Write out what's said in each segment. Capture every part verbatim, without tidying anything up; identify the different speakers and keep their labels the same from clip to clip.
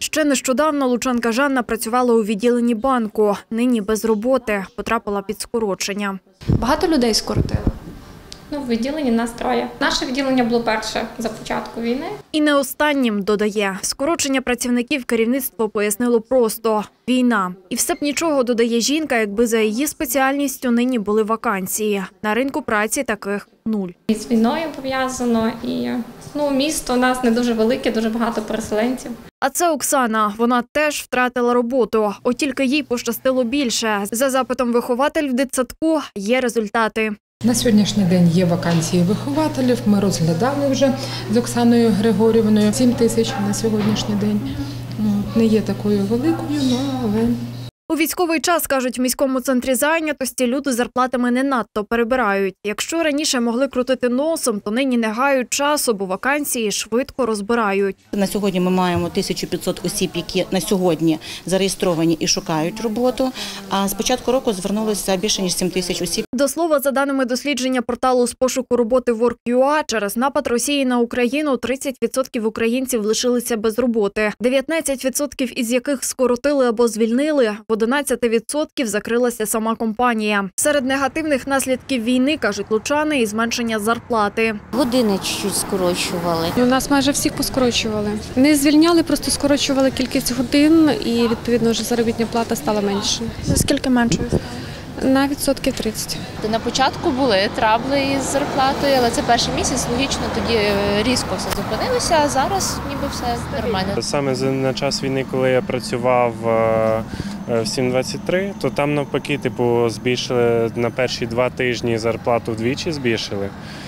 Speaker 1: Ще нещодавно лучанка Жанна працювала у відділенні банку. Нині без роботи, потрапила під скорочення.
Speaker 2: Багато людей скоротили?
Speaker 3: Ну, в відділенні нас троє. Наше відділення було перше за початку війни.
Speaker 1: І не останнім, додає. Скорочення працівників керівництво пояснило просто – війна. І все б нічого, додає жінка, якби за її спеціальністю нині були вакансії. На ринку праці таких нуль.
Speaker 3: І з війною пов'язано, і ну, місто у нас не дуже велике, дуже багато переселенців.
Speaker 1: А це Оксана. Вона теж втратила роботу. От тільки їй пощастило більше. За запитом вихователь в дитсадку є результати.
Speaker 4: На сьогоднішній день є вакансії вихователів. Ми розглядали вже з Оксаною Григорівною. сім тисяч на сьогоднішній день. Не є такою великою, але...
Speaker 1: У військовий час, кажуть, в міському центрі зайнятості люди зарплатами не надто перебирають. Якщо раніше могли крутити носом, то нині не гають часу, бо вакансії швидко розбирають.
Speaker 5: На сьогодні ми маємо тисячу п'ятсот осіб, які на сьогодні зареєстровані і шукають роботу. А з початку року звернулося більше ніж сім тисяч осіб.
Speaker 1: До слова, за даними дослідження порталу з пошуку роботи ворк крапка ю а, через напад Росії на Україну тридцять відсотків українців лишилися без роботи. дев'ятнадцять відсотків із яких скоротили або звільнили, в одинадцять відсотків закрилася сама компанія. Серед негативних наслідків війни, кажуть лучани, і зменшення зарплати.
Speaker 6: Години чуть-чуть скорочували.
Speaker 2: У нас майже всіх поскорочували. Не звільняли, просто скорочували кількість годин і, відповідно, вже заробітна плата стала менше.
Speaker 1: Наскільки меншою?
Speaker 2: На відсотків тридцять.
Speaker 7: На початку були трабли із зарплатою, але це перший місяць, логічно, тоді різко все зупинилося, а зараз ніби все нормально.
Speaker 8: Саме на час війни, коли я працював в сім двадцять три, то там навпаки типу, збільшили на перші два тижні зарплату вдвічі збільшили,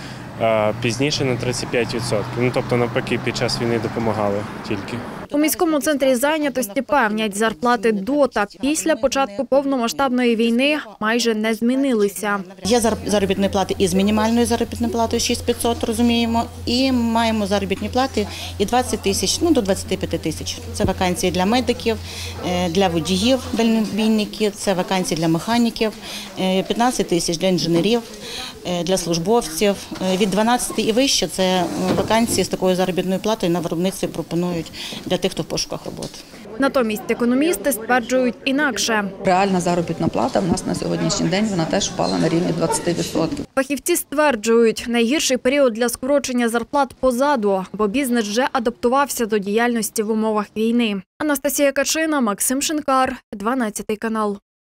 Speaker 8: а пізніше на тридцять п'ять відсотків. Ну, тобто навпаки під час війни допомагали тільки.
Speaker 1: У міському центрі зайнятості певнять, зарплати до та після початку повномасштабної війни майже не змінилися.
Speaker 5: Є заробітні плати із мінімальною заробітною платою шість тисяч п'ятсот, розуміємо, і маємо заробітні плати і двадцять тисяч, ну до двадцяти п'яти тисяч. Це вакансії для медиків, для водіїв, дальнобійників, це вакансії для механіків, п'ятнадцять тисяч для інженерів, для службовців. Від дванадцяти і вище це вакансії з такою заробітною платою на виробництві пропонують для тих, хто в пошуках роботи.
Speaker 1: Натомість економісти стверджують інакше.
Speaker 9: Реальна заробітна плата в нас на сьогоднішній день вона теж впала на рівні двадцяти відсотків.
Speaker 1: Фахівці стверджують, найгірший період для скорочення зарплат позаду, бо бізнес вже адаптувався до діяльності в умовах війни. Анастасія Качина, Максим Шинкар, дванадцятий канал.